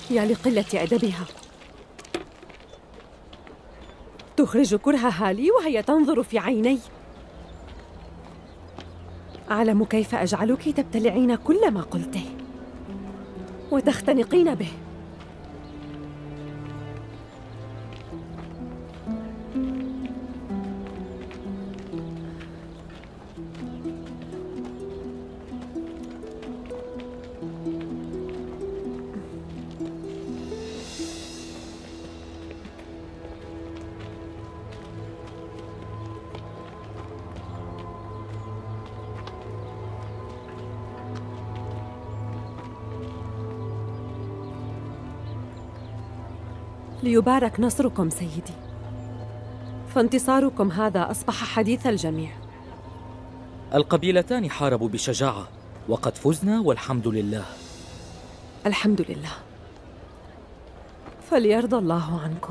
يا لقلة أدبها، تخرج كرهها لي وهي تنظر في عيني. أعلم كيف أجعلك تبتلعين كل ما قلته وتختنقين به. ليبارك نصركم سيدي، فانتصاركم هذا أصبح حديث الجميع. القبيلتان حاربوا بشجاعة وقد فزنا والحمد لله. الحمد لله، فليرضى الله عنكم.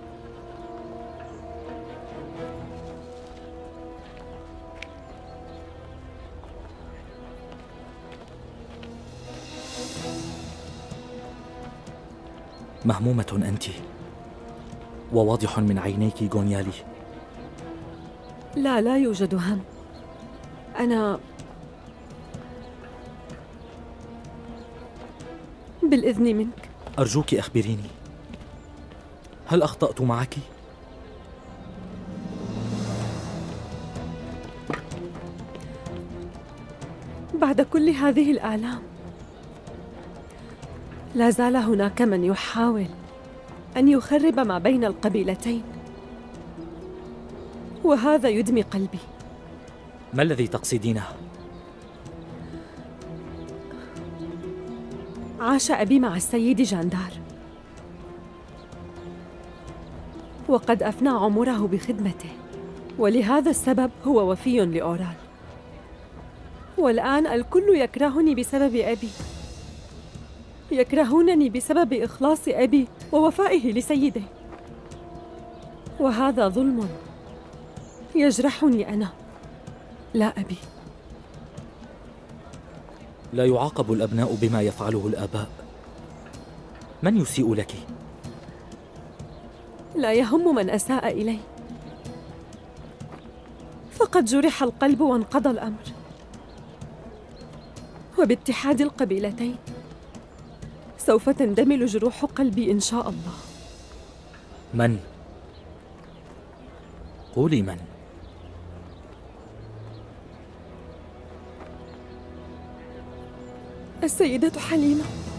مهمومة أنت، وواضح من عينيك غونيالي. لا يوجد هم. أنا بالإذن منك. أرجوك أخبريني، هل أخطأت معك؟ بعد كل هذه الآلام لا زال هناك من يحاول أن يخرب ما بين القبيلتين، وهذا يدمي قلبي. ما الذي تقصدينه؟ عاش أبي مع السيد جاندار، وقد أفنى عمره بخدمته، ولهذا السبب هو وفي لأورال. والآن الكل يكرهني بسبب أبي، يكرهونني بسبب إخلاص أبي ووفائه لسيده، وهذا ظلم يجرحني أنا لا أبي. لا يعاقب الأبناء بما يفعله الآباء. من يسيء لك؟ لا يهم من أساء إلي، فقد جرح القلب وانقضى الأمر، وباتحاد القبيلتين سوف تندمل جروح قلبي إن شاء الله. من؟ قولي من؟ السيدة حليمة.